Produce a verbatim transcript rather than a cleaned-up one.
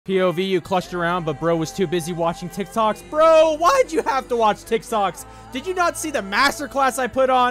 P O V, you clutched around, but bro was too busy watching TikToks. Bro, why'd you have to watch TikToks? Did you not see the masterclass I put on?